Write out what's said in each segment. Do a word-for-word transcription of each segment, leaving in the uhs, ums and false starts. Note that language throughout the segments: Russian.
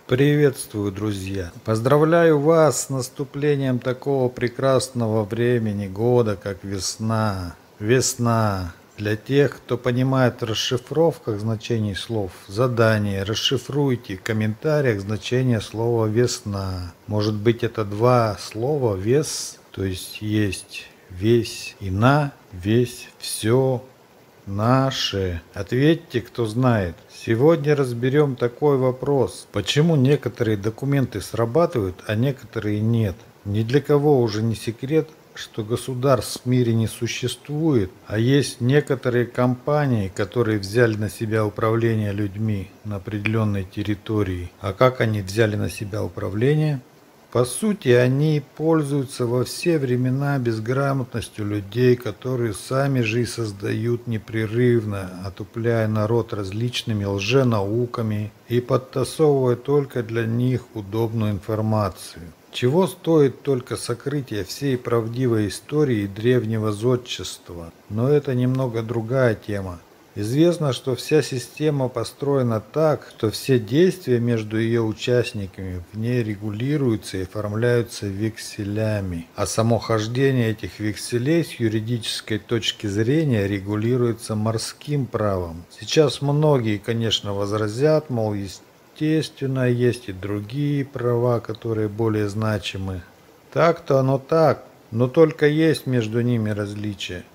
Приветствую, друзья! Поздравляю вас с наступлением такого прекрасного времени года, как весна. Весна. Для тех, кто понимает в расшифровках значений слов, задание: расшифруйте в комментариях значение слова «весна». Может быть, это два слова «вес», то есть есть весь и на, весь, все, наше. Ответьте, кто знает. Сегодня разберем такой вопрос. Почему некоторые документы срабатывают, а некоторые нет? Ни для кого уже не секрет, что государств в мире не существует, а есть некоторые компании, которые взяли на себя управление людьми на определенной территории. А как они взяли на себя управление? По сути, они пользуются во все времена безграмотностью людей, которые сами же и создают непрерывно, отупляя народ различными лженауками и подтасовывая только для них удобную информацию. Чего стоит только сокрытие всей правдивой истории древнего зодчества. Но это немного другая тема. Известно, что вся система построена так, что все действия между ее участниками в ней регулируются и оформляются векселями, а само хождение этих векселей с юридической точки зрения регулируется морским правом. Сейчас многие, конечно, возразят, мол, естественно, есть и другие права, которые более значимы. Так-то оно так, но только есть между ними различия.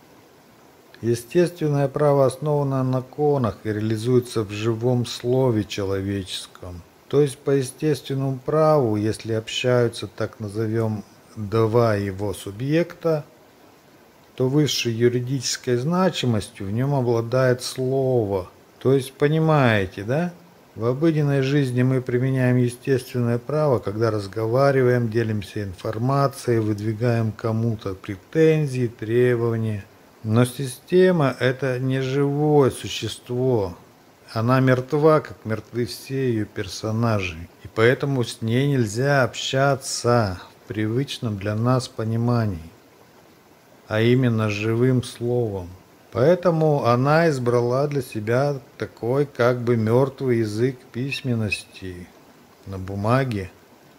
Естественное право основано на законах и реализуется в живом слове человеческом. То есть по естественному праву, если общаются, так назовем, два его субъекта, то высшей юридической значимостью в нем обладает слово. То есть понимаете, да? В обыденной жизни мы применяем естественное право, когда разговариваем, делимся информацией, выдвигаем кому-то претензии, требования. Но система – это не живое существо. Она мертва, как мертвы все ее персонажи. И поэтому с ней нельзя общаться в привычном для нас понимании, а именно живым словом. Поэтому она избрала для себя такой как бы мертвый язык письменности на бумаге,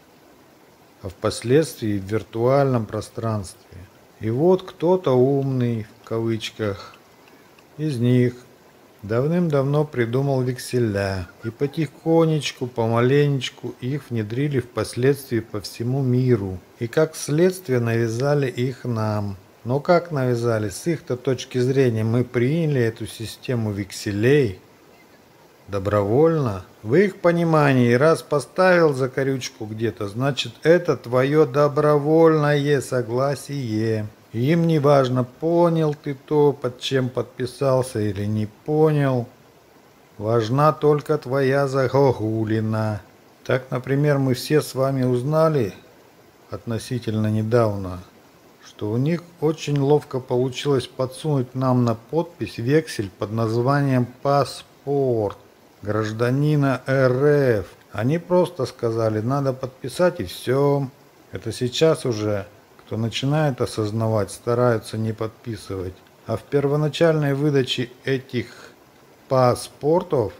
а впоследствии в виртуальном пространстве. И вот кто-то умный, в кавычках, из них давным-давно придумал векселя, и потихонечку, помаленечку их внедрили впоследствии по всему миру, и как следствие навязали их нам. Но как навязали? С их-то точки зрения мы приняли эту систему векселей добровольно. В их понимании, раз поставил закорючку где-то, значит это твое добровольное согласие. Им не важно, понял ты то, под чем подписался, или не понял. Важна только твоя загогулина. Так, например, мы все с вами узнали относительно недавно, что у них очень ловко получилось подсунуть нам на подпись вексель под названием «Паспорт гражданина эр эф». Они просто сказали, надо подписать и все. Это сейчас уже, кто начинает осознавать, стараются не подписывать. А в первоначальной выдаче этих паспортов,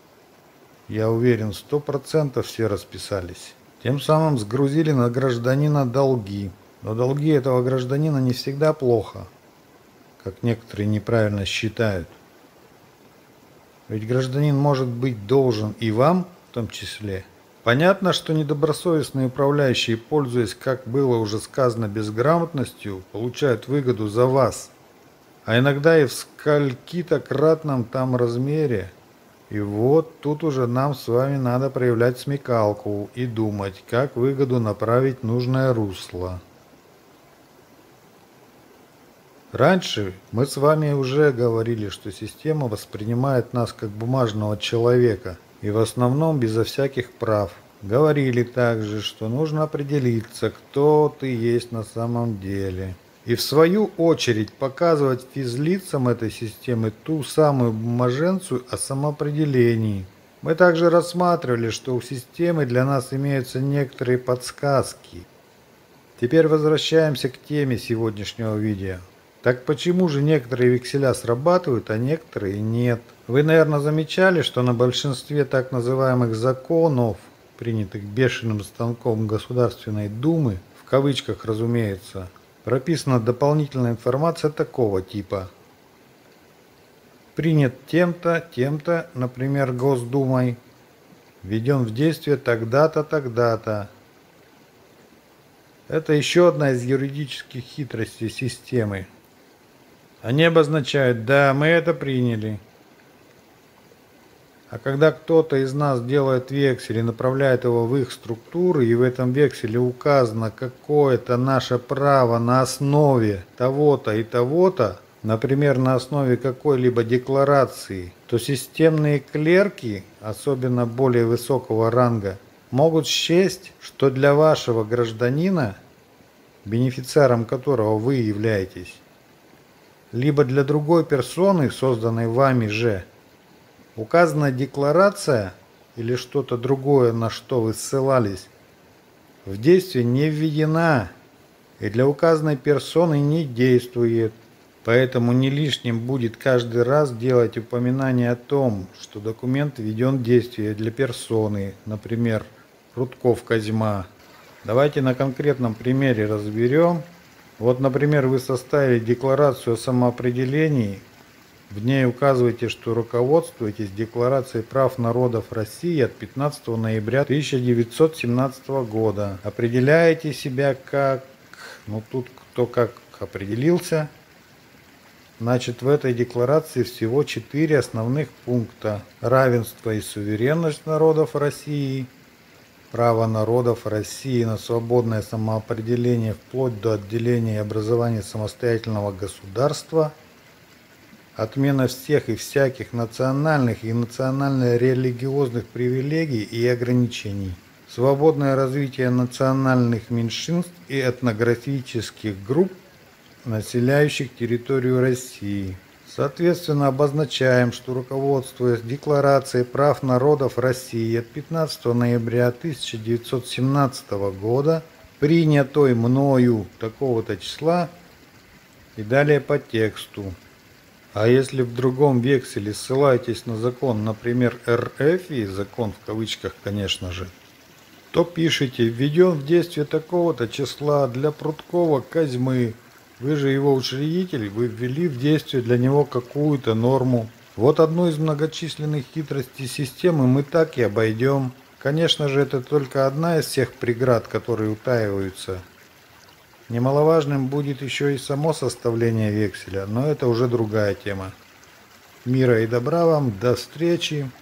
я уверен, сто процентов все расписались. Тем самым сгрузили на гражданина долги. Но долги этого гражданина не всегда плохо, как некоторые неправильно считают. Ведь гражданин может быть должен и вам в том числе. Понятно, что недобросовестные управляющие, пользуясь, как было уже сказано, безграмотностью, получают выгоду за вас. А иногда и в скольки-то кратном там размере. И вот тут уже нам с вами надо проявлять смекалку и думать, как выгоду направить в нужное русло. Раньше мы с вами уже говорили, что система воспринимает нас как бумажного человека и в основном безо всяких прав. Говорили также, что нужно определиться, кто ты есть на самом деле. И в свою очередь показывать физлицам этой системы ту самую бумаженцию о самоопределении. Мы также рассматривали, что у системы для нас имеются некоторые подсказки. Теперь возвращаемся к теме сегодняшнего видео. Так почему же некоторые векселя срабатывают, а некоторые нет? Вы, наверное, замечали, что на большинстве так называемых законов принятых бешеным станком Государственной Думы, в кавычках, разумеется, прописана дополнительная информация такого типа: принят тем-то, тем-то, например, Госдумой, введен в действие тогда-то, тогда-то. Это еще одна из юридических хитростей системы. Они обозначают: да, мы это приняли. А когда кто-то из нас делает вексель и направляет его в их структуры, и в этом векселе указано какое-то наше право на основе того-то и того-то, например, на основе какой-либо декларации, то системные клерки, особенно более высокого ранга, могут счесть, что для вашего гражданина, бенефициаром которого вы являетесь, либо для другой персоны, созданной вами же, указанная декларация или что-то другое, на что вы ссылались, в действие не введена и для указанной персоны не действует. Поэтому не лишним будет каждый раз делать упоминание о том, что документ введен в действие для персоны, например, Рудков Козьма. Давайте на конкретном примере разберем. Вот, например, вы составили декларацию о самоопределении. В ней указываете, что руководствуетесь Декларацией прав народов России от пятнадцатого ноября тысяча девятьсот семнадцатого года. Определяете себя как... Ну тут кто как определился. Значит, в этой декларации всего четыре основных пункта: равенство и суверенность народов России, право народов России на свободное самоопределение вплоть до отделения и образования самостоятельного государства, отмена всех и всяких национальных и национально-религиозных привилегий и ограничений, свободное развитие национальных меньшинств и этнографических групп, населяющих территорию России. Соответственно, обозначаем, что, руководствуясь Декларацией прав народов России от пятнадцатого ноября тысяча девятьсот семнадцатого года, принятой мною такого-то числа, и далее по тексту. А если в другом векселе ссылаетесь на закон, например, эр эф, и закон в кавычках, конечно же, то пишите: введен в действие такого-то числа для Прудкова Козьмы. Вы же его учредитель, вы ввели в действие для него какую-то норму. Вот одну из многочисленных хитростей системы мы так и обойдем. Конечно же, это только одна из всех преград, которые утаиваются. Немаловажным будет еще и само составление векселя, но это уже другая тема. Мира и добра вам, до встречи!